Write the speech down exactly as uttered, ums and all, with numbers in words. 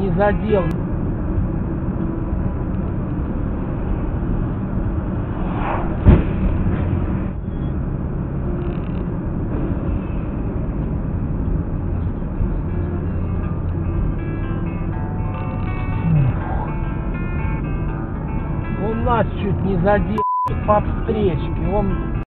не задел. Он нас чуть не задел по встречке. Он